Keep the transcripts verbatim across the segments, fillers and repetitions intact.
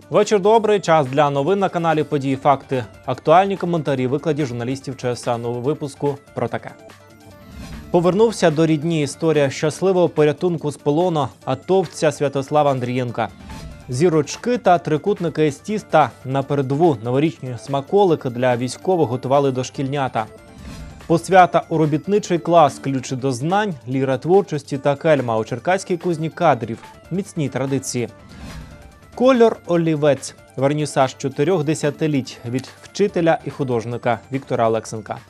Вечір добрий, час для новин на каналі «Події. Факти». Актуальні коментарі в викладі журналістів ЧСА. Нового випуску про таке. Повернувся до рідні. Історія щасливого порятунку з полону атовця Святослава Андрієнка. Зірочки та трикутники з тіста на передову. Новорічні смаколики для військових готували дошкільнята. Посвята у робітничий клас, ключі до знань, ліра творчості та кельма у Черкаській кузні кадрів. Міцні традиції. Кольор олівець. Вернісаж чотирьох десятиліть від вчителя і художника Віктора Олексенка.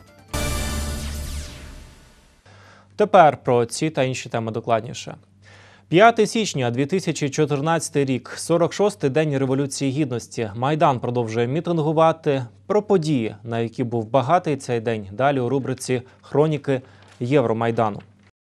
Тепер про ці та інші теми докладніше. п'яте січня дві тисячі чотирнадцятий рік, сорок шостий день Революції Гідності. Майдан продовжує мітингувати. Про події, на які був багатий цей день, далі у рубриці «Хроніки Євромайдану».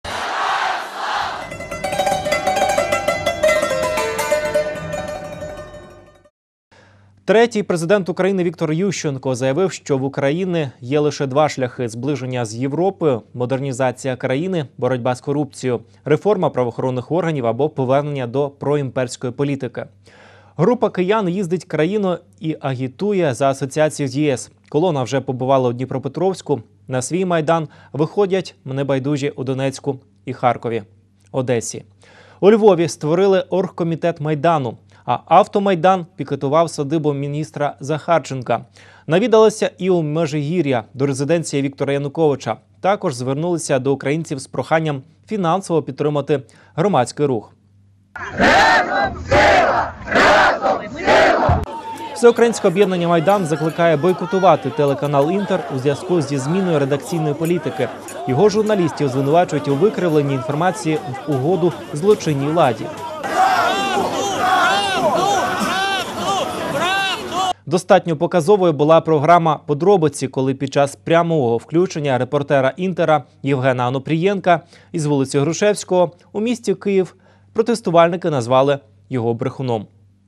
Третій президент України Віктор Ющенко заявив, що в Україні є лише два шляхи – зближення з Європою, модернізація країни, боротьба з корупцією, реформа правоохоронних органів або повернення до проімперської політики. Група киян їздить країною і агітує за асоціацію з ЄС. Колона вже побувала у Дніпропетровську. На свій Майдан виходять небайдужі у Донецьку і Харкові, Одесі. У Львові створили оргкомітет Майдану. А Автомайдан пікетував садибу міністра Захарченка. Навідалися і у Межигір'я, до резиденції Віктора Януковича. Також звернулися до українців з проханням фінансово підтримати громадський рух. Разом сила! Разом сила! Всеукраїнське об'єднання «Майдан» закликає бойкотувати телеканал «Інтер» у зв'язку зі зміною редакційної політики. Його журналістів звинувачують у викривленні інформації в угоду злочинній владі. Достатньо показовою була програма «Подробиці», коли під час прямого включення репортера «Інтера» Євгена Онопрієнка із вулиці Грушевського у місті Київ протестувальники назвали його брехуном.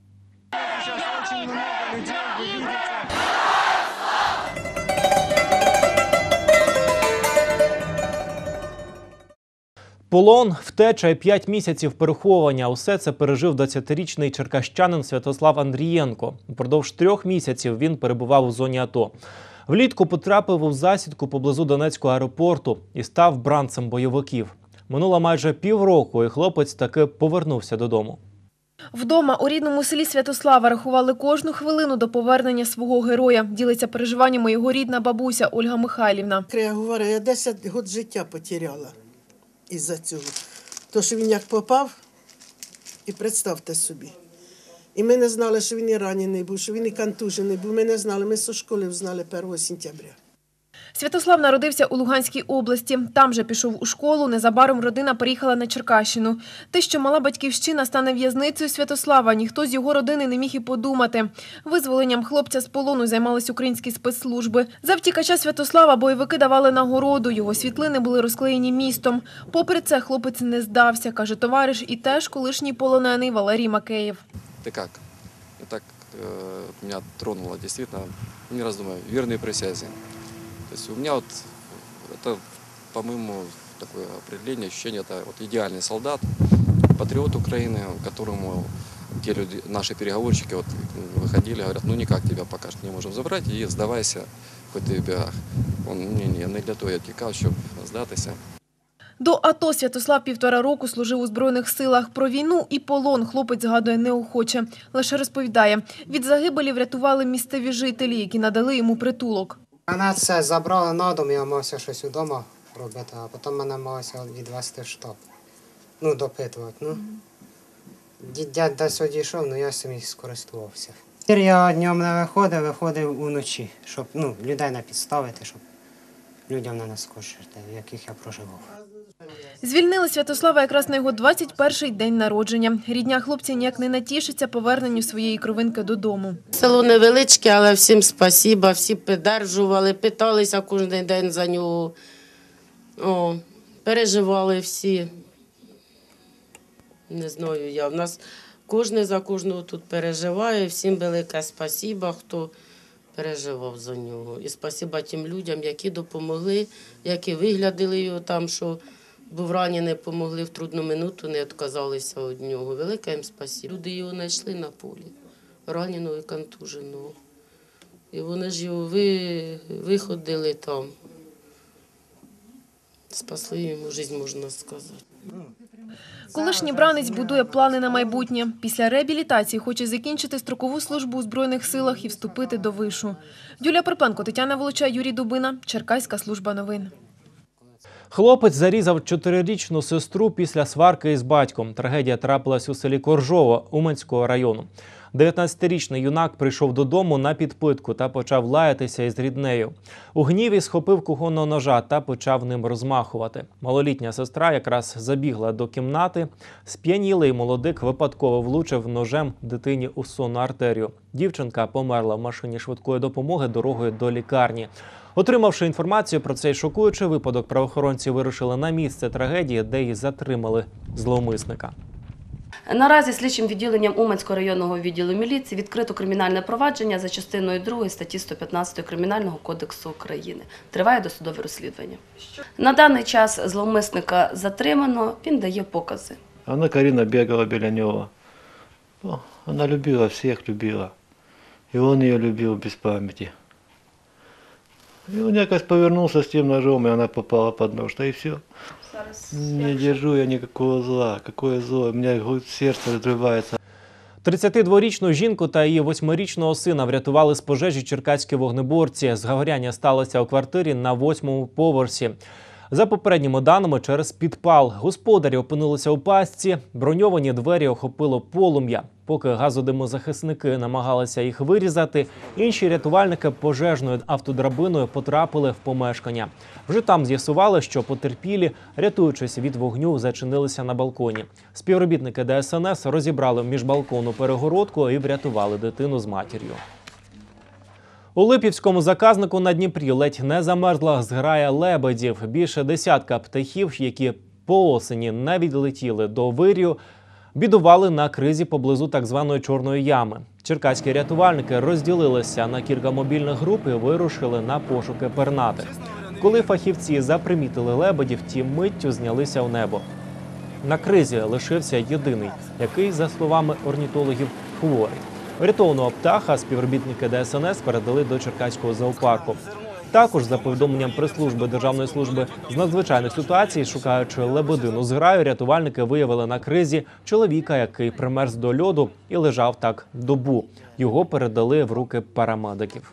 Полон, втеча і п'ять місяців переховування – усе це пережив двадцятирічний черкащанин Святослав Андрієнко. Упродовж трьох місяців він перебував у зоні АТО. Влітку потрапив у засідку поблизу Донецького аеропорту і став бранцем бойовиків. Минуло майже півроку, і хлопець таки повернувся додому. Вдома у рідному селі Святослава рахували кожну хвилину до повернення свого героя. Ділиться переживаннями його рідна бабуся Ольга Михайлівна. Я говорю, я десять років життя потеряла. Із-за цього. То, що він як попав, і представте собі. І ми не знали, що він і ранений був, що він і контужений був. Ми не знали, ми зі школи знали першого сентября. Святослав народився у Луганській області. Там же пішов у школу, незабаром родина переїхала на Черкащину. Те, що мала батьківщина стане в'язницею Святослава, ніхто з його родини не міг і подумати. Визволенням хлопця з полону займались українські спецслужби. За втікача Святослава бойовики давали нагороду, його світлини були розклеєні містом. Попри це, хлопець не здався, каже товариш і теж колишній полонений Валерій Макеєв. Ти як? Так мене тронуло, дійсно, не роздумую, вірний присязі. То есть у меня вот это, по-моему, такое определение, ощущение, это вот идеальный солдат, патриот Украины, которому те люди, наши переговорщики вот выходили, говорят, ну никак тебя пока что не можем забрать, и сдавайся, хоть ты в бегах. Он, не-не, не для того я тікав, щоб здатися. До АТО Святослав півтора року служив у Збройних силах. Про війну і полон хлопець згадує неохоче. Лише розповідає, від загибелі врятували місцеві жителі, які надали йому притулок. Мене це забрали на дом, я мався щось вдома робити, а потім мене мався відвезти в штаб. Ну, допитувати. Ну. Дядь десь одійшов, ну я самі скористувався. Я днем не виходив, виходив уночі, щоб ну, людей не підставити, щоб людям не наскочити, в яких я проживав. Звільнили Святослава якраз на його двадцять перший день народження. Рідня хлопця ніяк не натішиться поверненню своєї кровинки додому. Село невеличке, але всім спасіба, всі підтримували, питалися кожен день за нього. О, переживали всі. Не знаю я. У нас кожен за кожного тут переживає. Всім велике спасіба, хто переживав за нього. І спасіба тим людям, які допомогли, які виглядали його там, що був ранений, допомогли в трудну минуту, не відказалися від нього. Велике їм спасибо. Люди його знайшли на полі. раненого і контуженого. І вони ж його ви, виходили там. Спасли йому життя, можна сказати. Колишній бранець будує плани на майбутнє. Після реабілітації хоче закінчити строкову службу у Збройних силах і вступити до вишу. Юлія Припенко, Тетяна Волочай, Юрій Дубина, Черкаська служба новин. Хлопець зарізав чотирирічну сестру після сварки із батьком. Трагедія трапилась у селі Коржово Уманського району. дев'ятнадцятирічний юнак прийшов додому на підпитку та почав лаятися із ріднею. У гніві схопив кухонного ножа та почав ним розмахувати. Малолітня сестра якраз забігла до кімнати. Сп'янілий молодик випадково влучив ножем дитині у сонну артерію. Дівчинка померла в машині швидкої допомоги дорогою до лікарні. Отримавши інформацію про цей шокуючий випадок, правоохоронці вирушили на місце трагедії, де й затримали зловмисника. Наразі слідчим відділенням Уманського районного відділу міліції відкрито кримінальне провадження за частиною другої статті сто п'ятнадцять Кримінального кодексу України. Триває досудове розслідування. На даний час зловмисника затримано, він дає покази. Она, Карина, бегала біля нього. Ну, она любила, всех любила. И он ее любил без памяти. И он якось повернулся с тем ножом, и она попала под нож, да и все. Не держу я никакого зла. Какое зло? У меня сердце разрывается. тридцятидворічну жінку та її восьмирічного сина врятували з пожежі черкаські вогнеборці. Згоряння сталося у квартирі на восьмому поверсі. За попередніми даними, через підпал. Господарі опинилися у пастці, броньовані двері охопило полум'я. Поки газодимозахисники намагалися їх вирізати, інші рятувальники пожежною автодрабиною потрапили в помешкання. Вже там з'ясували, що потерпілі, рятуючись від вогню, зачинилися на балконі. Співробітники Де Ес Ен Ес розібрали міжбалконну перегородку і врятували дитину з матір'ю. У Липівському заказнику на Дніпрі ледь не замерзла зграя лебедів. Більше десятка птахів, які по осені не відлетіли до вирію, бідували на кризі поблизу так званої Чорної ями. Черкаські рятувальники розділилися на кілька мобільних груп і вирушили на пошуки пернатих. Коли фахівці запримітили лебедів, ті миттю знялися в небо. На кризі лишився єдиний, який, за словами орнітологів, хворий. Врятованого птаха співробітники Де Ес Ен Ес передали до Черкаського зоопарку. Також, за повідомленням прес-служби Державної служби з надзвичайних ситуацій, шукаючи лебедину зграю, рятувальники виявили на кризі чоловіка, який примерз до льоду і лежав так добу. Його передали в руки парамедиків.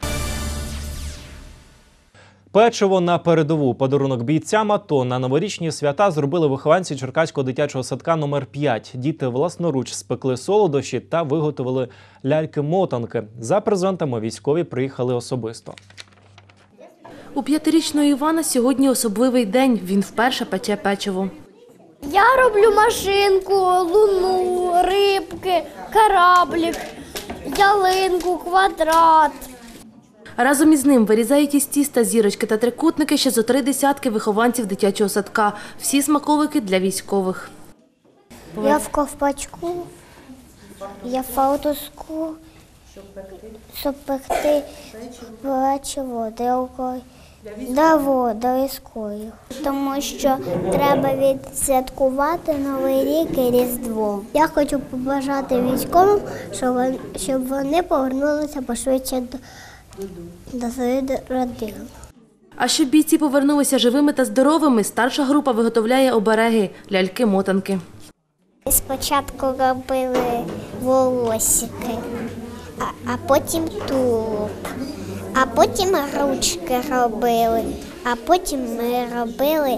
Печиво на передову. Подарунок бійцям АТО на новорічні свята зробили вихованці Черкаського дитячого садка номер п'ять. Діти власноруч спекли солодощі та виготовили ляльки-мотанки. За презентами військові приїхали особисто. У п'ятирічного Івана сьогодні особливий день. Він вперше пече печиво. Я роблю машинку, луну, рибки, кораблик, ялинку, квадрат. Разом із ним вирізають із тіста зірочки та трикутники ще зо три десятки вихованців дитячого садка. Всі смаколики для військових. Я в ковпачку, я в фаутуску, щоб пекти печиво дрілкою, да, різкою. Тому що треба відсвяткувати Новий рік і Різдво. Я хочу побажати військовим, щоб вони повернулися пошвидше до до своєї родини. А щоб бійці повернулися живими та здоровими, старша група виготовляє обереги – ляльки-мотанки. Спочатку робили волосики, а, а потім тулуб, а потім ручки робили, а потім ми робили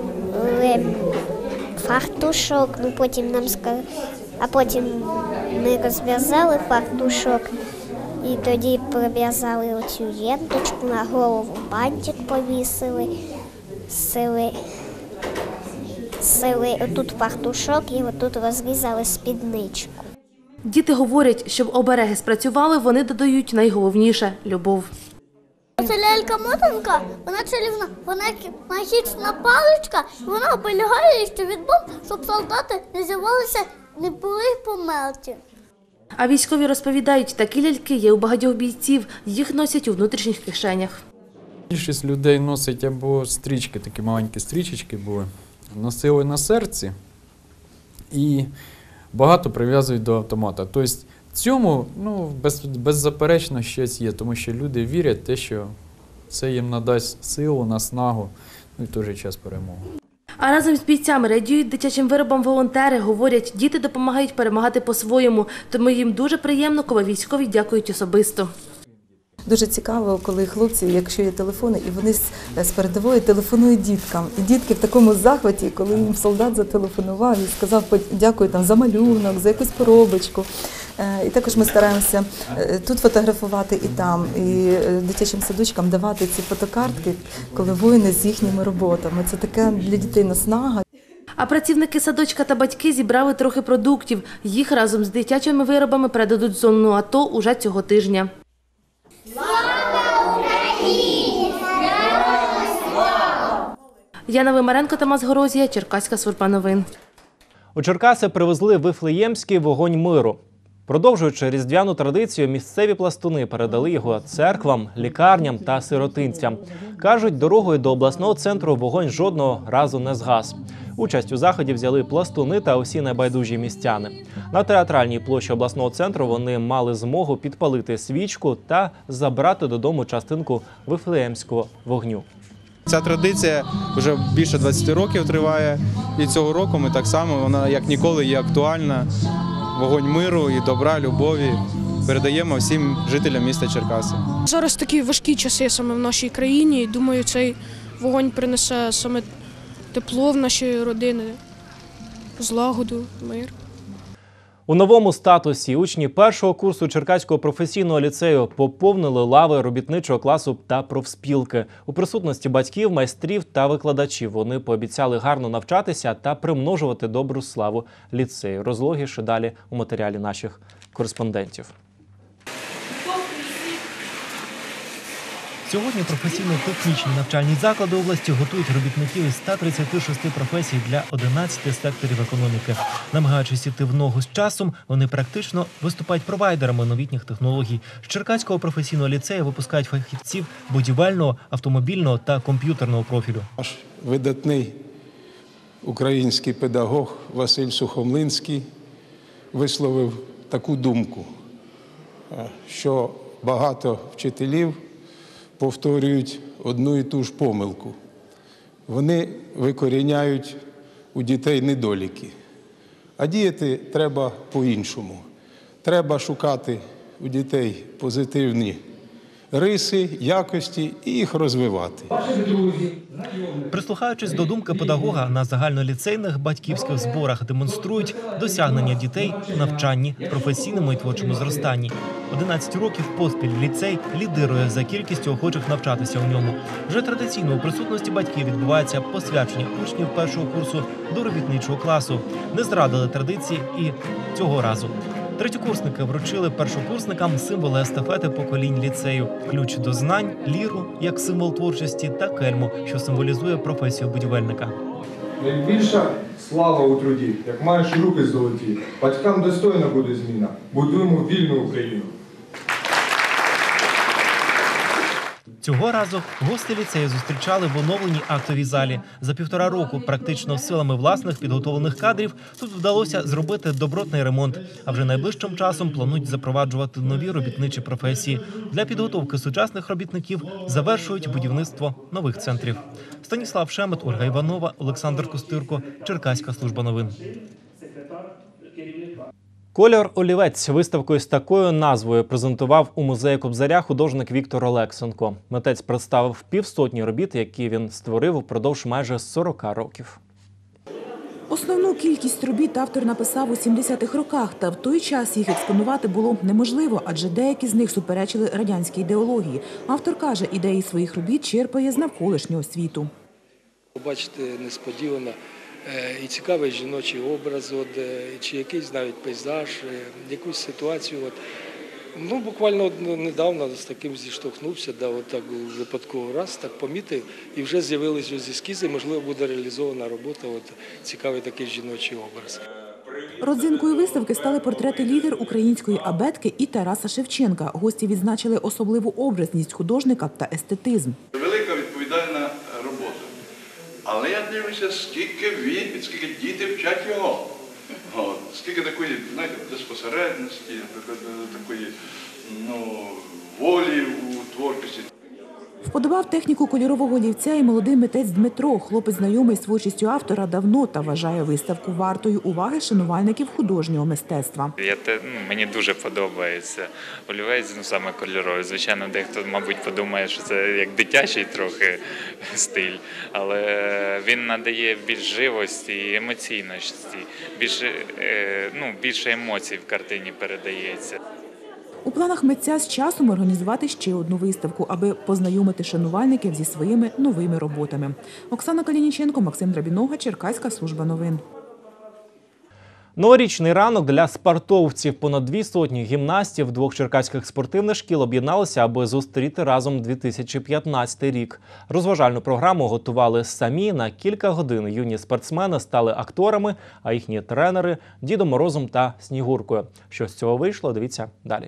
фартушок, ну потім нам сказали, а потім ми розв'язали фартушок. І тоді прив'язали оцю ленточку, на голову бантик повісили, сили, сили отут фартушок і отут розрізали спідничку. Діти говорять, щоб обереги спрацювали, вони додають найголовніше – любов. Ця лялька-мотанка, вона чарівна, вона магічна паличка, вона оберігає, що від бомб, щоб солдати не зірвалися, не були померті. А військові розповідають, такі ляльки є у багатьох бійців, їх носять у внутрішніх кишенях. Більшість людей носить або стрічки, такі маленькі стрічечки були, носили на серці і багато прив'язують до автомата. Тобто цьому, ну, без, беззаперечно щось є, тому що люди вірять в те, що це їм надасть силу, наснагу, ну і в той же час перемогу. А разом з бійцями радіють дитячим виробам волонтери. Говорять, діти допомагають перемагати по-своєму, тому їм дуже приємно, коли військові дякують особисто. Дуже цікаво, коли хлопці, якщо є телефони, і вони з, з передової телефонують діткам. І дітки в такому захваті, коли їм солдат зателефонував і сказав дякую там, за малюнок, за якусь коробочку. І також ми стараємося тут фотографувати і там, і дитячим садочкам давати ці фотокартки, коли воїни з їхніми роботами. Це така для дітей наснага. А працівники садочка та батьки зібрали трохи продуктів. Їх разом з дитячими виробами передадуть в зону АТО уже цього тижня. Слава Україні! Яна Вимаренко, Тамас Горозія, Черкаська служба новин. У Черкаси привезли Вифлеємський вогонь миру. Продовжуючи різдвяну традицію, місцеві пластуни передали його церквам, лікарням та сиротинцям. Кажуть, дорогою до обласного центру вогонь жодного разу не згас. Участь у заході взяли пластуни та усі небайдужі містяни. На театральній площі обласного центру вони мали змогу підпалити свічку та забрати додому частинку вифлеємського вогню. Ця традиція вже більше двадцяти років триває, і цього року ми так само, вона як ніколи є актуальна. Вогонь миру і добра, любові передаємо всім жителям міста Черкаси. Зараз такі важкі часи саме в нашій країні, і думаю, цей вогонь принесе саме тепло в наші родини, злагоду, мир. У новому статусі учні першого курсу Черкаського професійного ліцею поповнили лави робітничого класу та профспілки. У присутності батьків, майстрів та викладачів вони пообіцяли гарно навчатися та примножувати добру славу ліцею. Розлогіше далі у матеріалі наших кореспондентів. Сьогодні професійно-технічні навчальні заклади області готують робітників із ста тридцяти шести професій для одинадцяти секторів економіки. Намагаючись іти в ногу з часом, вони практично виступають провайдерами новітніх технологій. З Черкаського професійного ліцею випускають фахівців будівельного, автомобільного та комп'ютерного профілю. Наш видатний український педагог Василь Сухомлинський висловив таку думку, що багато вчителів повторюють одну і ту ж помилку. Вони викоріняють у дітей недоліки. А діяти треба по-іншому. Треба шукати у дітей позитивні риси, якості і їх розвивати. Прислухаючись до думки педагога, на загальноліцейних батьківських зборах демонструють досягнення дітей в навчанні, професійному і творчому зростанні. одинадцять років поспіль ліцей лідирує за кількістю охочих навчатися у ньому. Вже традиційно у присутності батьків відбувається посвячення учнів першого курсу до робітничого класу. Не зрадили традиції і цього разу. Третьокурсники вручили першокурсникам символи естафети поколінь ліцею. Ключ до знань, ліру, як символ творчості, та кельму, що символізує професію будівельника. Найбільша слава у труді, як маєш руки золоті. Батькам достойна буде зміна. Будуємо вільну Україну. Цього разу гості ліцею зустрічали в оновленій актовій залі. За півтора року практично силами власних підготовлених кадрів тут вдалося зробити добротний ремонт. А вже найближчим часом планують запроваджувати нові робітничі професії. Для підготовки сучасних робітників завершують будівництво нових центрів. Станіслав Шемет, Ольга Іванова, Олександр Костирко, Черкаська служба новин. Кольор олівець виставкою з такою назвою презентував у музеї Кобзаря художник Віктор Олексенко. Митець представив півсотні робіт, які він створив упродовж майже сорока років. Основну кількість робіт автор написав у сімдесятих роках, та в той час їх експонувати було неможливо, адже деякі з них суперечили радянській ідеології. Автор каже, ідеї своїх робіт черпає з навколишнього світу. Бачите, несподівано і цікавий жіночий образ, от, чи якийсь навіть пейзаж, якусь ситуацію. От. Ну, буквально недавно з таким зіштовхнувся, да, от так випадково раз, так помітив, і вже з'явилися ось ескізи, можливо, буде реалізована робота, от, цікавий такий жіночий образ. Родзинкою виставки стали портрети лідер української абетки і Тараса Шевченка. Гості відзначили особливу образність художника та естетизм. Велика відповідальна робота. Але я дивлюся, скільки він, скільки діти вчать його. От, скільки такої, знаєте, самосередності, такої ну, волі у творчості. Вподобав техніку кольорового олівця і молодий митець Дмитро. Хлопець знайомий з творчістю автора давно та вважає виставку вартою уваги шанувальників художнього мистецтва. Я, ну, мені дуже подобається олівець, ну, саме кольоровий. Звичайно, дехто, мабуть, подумає, що це як дитячий трохи стиль, але він надає більш живості і емоційності, більше, ну, більше емоцій в картині передається. У планах митця з часом організувати ще одну виставку, аби познайомити шанувальників зі своїми новими роботами. Оксана Калініченко, Максим Драбінога, Черкаська служба новин. Новорічний ранок для спортовців. Понад дві сотні гімнастів двох черкаських спортивних шкіл об'єдналися, аби зустріти разом дві тисячі п'ятнадцятий рік. Розважальну програму готували самі. На кілька годин юні спортсмени стали акторами, а їхні тренери – Дідом Морозом та Снігуркою. Що з цього вийшло, дивіться далі.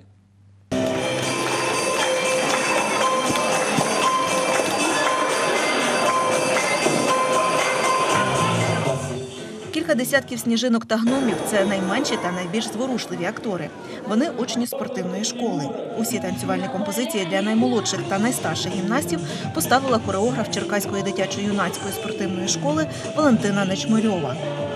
Кілька десятків сніжинок та гномів – це найменші та найбільш зворушливі актори. Вони – учні спортивної школи. Усі танцювальні композиції для наймолодших та найстарших гімнастів поставила хореограф Черкаської дитячо-юнацької спортивної школи Валентина Нечмирьова.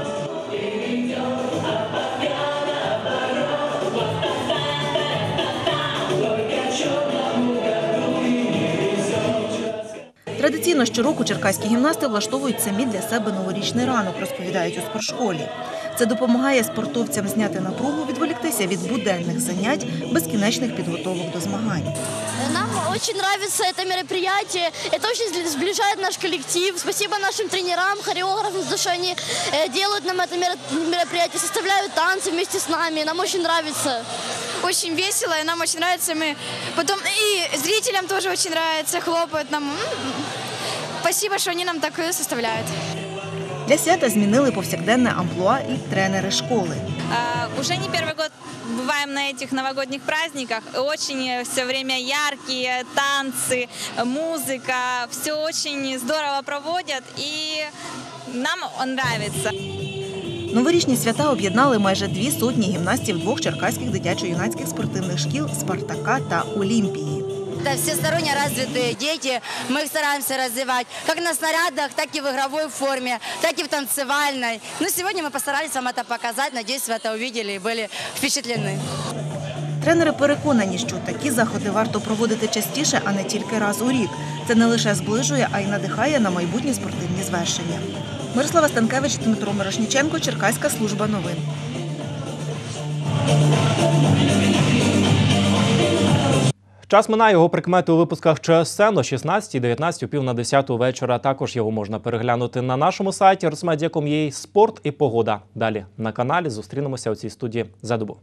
Традиційно щороку черкаські гімнасти влаштовують самі для себе новорічний ранок, розповідають у спортшколі. Це допомагає спортовцям зняти напругу, відволіктися від буденних занять, безкінечних підготовок до змагань. Нам очень нравится это мероприятие, это очень сближает наш коллектив. Спасибо нашим тренерам, хореографам, за что они делают нам это мероприятие, составляют танцы вместе с нами. Нам очень нравится. Очень весело, и нам очень нравится. Мы потом и зрителям тоже очень нравится, хлопают нам. Спасибо, что они нам так составляют. Для свята змінили повсякденне амплуа і тренери школи. А, уже не первый год бываем на этих новогодних праздниках. Очень все время яркие танцы, музыка. Все очень здорово проводят, и нам нравится. Новорічні свята об'єднали майже дві сотні гімнастів двох черкаських дитячо-юнацьких спортивних шкіл «Спартака» та «Олімпії». Это всесторонне развитые дети, мы их стараемся развивать, как на снарядах, так и в игровой форме, так и в танцевальной. Но сегодня мы постарались вам это показать, надеюсь, вы это увидели и были впечатлены. Тренери переконані, що такі заходи варто проводити частіше, а не тільки раз у рік. Це не лише зближує, а й надихає на майбутні спортивні звершення. Мирослава Станкевич, Дмитро Мирошніченко, Черкаська служба новин. Час минає, його прикмети у випусках ЧСН о шістнадцятій, дев'ятнадцятій, пів на десяту вечора. Також його можна переглянути на нашому сайті росмедіа крапка ком ua «Спорт і погода». Далі на каналі зустрінемося у цій студії за добу.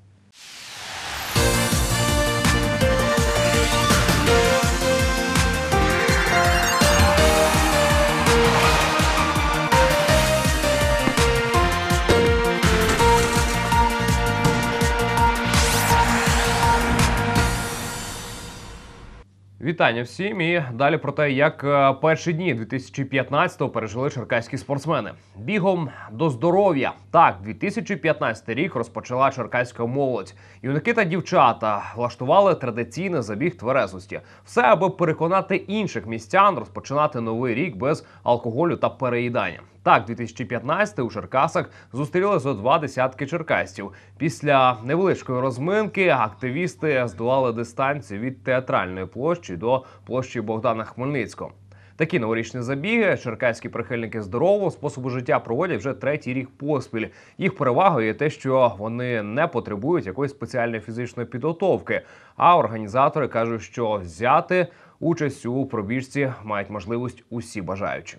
Вітання всім і далі про те, як перші дні дві тисячі п'ятнадцятого пережили черкаські спортсмени. Бігом до здоров'я. Так, дві тисячі п'ятнадцятий рік розпочала черкаська молодь. Юнаки та дівчата влаштували традиційний забіг тверезості. Все, аби переконати інших містян розпочинати новий рік без алкоголю та переїдання. Так, дві тисячі п'ятнадцятий у Черкасах зустріли зо два десятки черкасців. Після невеличкої розминки активісти здолали дистанцію від Театральної площі до площі Богдана Хмельницького. Такі новорічні забіги черкаські прихильники здорового способу життя проводять вже третій рік поспіль. Їх перевагою є те, що вони не потребують якоїсь спеціальної фізичної підготовки. А організатори кажуть, що взяти участь у пробіжці мають можливість усі бажаючі.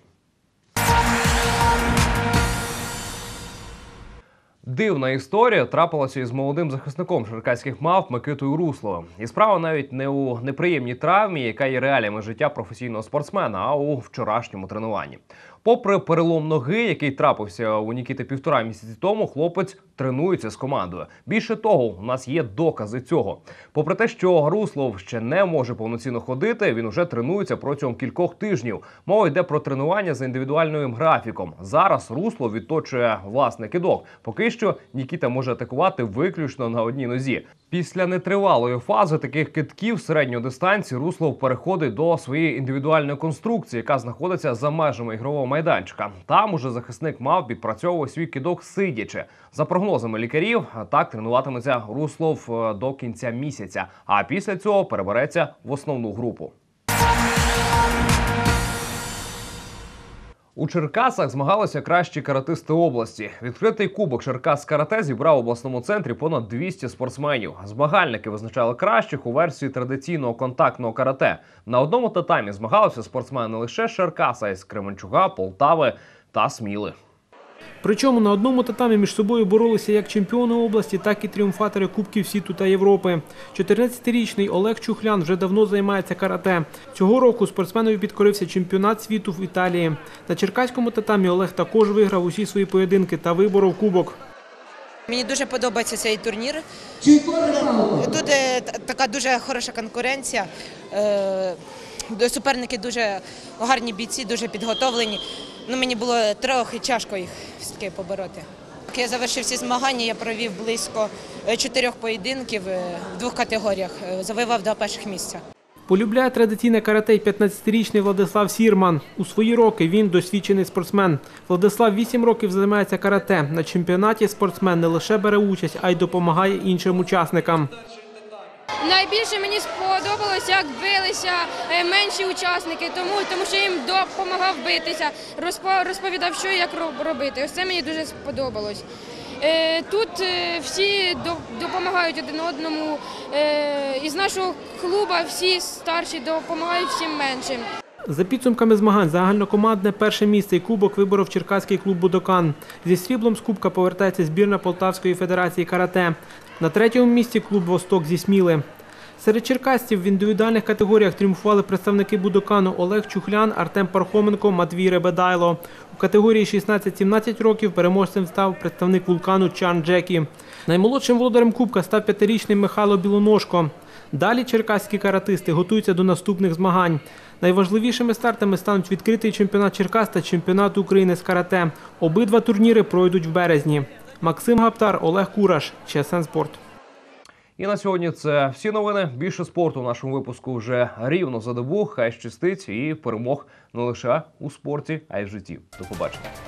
Дивна історія трапилася із молодим захисником черкаських мавп Микитою Русловим. І справа навіть не у неприємній травмі, яка є реаліями життя професійного спортсмена, а у вчорашньому тренуванні. Попри перелом ноги, який трапився у Нікіти півтора місяці тому, хлопець тренується з командою. Більше того, у нас є докази цього. Попри те, що Руслов ще не може повноцінно ходити, він уже тренується протягом кількох тижнів. Мова йде про тренування за індивідуальним графіком. Зараз Руслов відточує власний кидок. Поки що Нікіта може атакувати виключно на одній нозі. Після нетривалої фази таких кидків середньої дистанції Руслов переходить до своєї індивідуальної конструкції, яка знаходиться за межами ігрового майданчика. Там уже захисник мав відпрацьовувати свій кидок сидячи. За прогнозами лікарів, так тренуватиметься Руслов до кінця місяця, а після цього перебереться в основну групу. У Черкасах змагалися кращі каратисти області. Відкритий кубок Черкас карате зібрав в обласному центрі понад двісті спортсменів. Змагальники визначали кращих у версії традиційного контактного карате. На одному татамі змагалися спортсмени не лише з Черкаса, а й з Кременчуга, Полтави та Сміли. Причому на одному татамі між собою боролися як чемпіони області, так і тріумфатори Кубків світу та Європи. чотирнадцятирічний Олег Чухлян вже давно займається карате. Цього року спортсменові підкорився чемпіонат світу в Італії. На черкаському татамі Олег також виграв усі свої поєдинки та виборов кубок. Мені дуже подобається цей турнір. Тут така дуже хороша конкуренція. Суперники дуже гарні бійці, дуже підготовлені. Ну, мені було трохи тяжко їх все-таки побороти. Я завершив всі змагання, я провів близько чотирьох поєдинків в двох категоріях, завоював два перших місця. Полюбляє традиційне карате й п'ятнадцятирічний Владислав Сірман. У свої роки він досвідчений спортсмен. Владислав вісім років займається карате. На чемпіонаті спортсмен не лише бере участь, а й допомагає іншим учасникам. Найбільше мені сподобалось, як билися менші учасники, тому, тому що їм допомагав битися, розповідав, що і як робити. Ось це мені дуже сподобалось. Тут всі допомагають один одному. Із нашого клубу всі старші допомагають всім меншим. За підсумками змагань загальнокомандне перше місце і кубок виборов черкаський клуб «Будокан». Зі сріблом з кубка повертається збірна Полтавської федерації карате. На третьому місці клуб «Восток» зі Сміли. Серед черкасців в індивідуальних категоріях тріумфували представники «Будокану» Олег Чухлян, Артем Пархоменко, Матвій Ребедайло. У категорії шістнадцять-сімнадцять років переможцем став представник «Вулкану» Чан Джекі. Наймолодшим володарем кубка став п'ятирічний Михайло Білоножко. Далі черкаські каратисти готуються до наступних змагань. Найважливішими стартами стануть відкритий чемпіонат Черкас та чемпіонат України з карате. Обидва турніри пройдуть в березні. Максим Гаптар, Олег Кураш, ЧСН Спорт. І на сьогодні це всі новини. Більше спорту в нашому випуску вже рівно за добу. Хай щастить і перемог не лише у спорті, а й в житті. До побачення.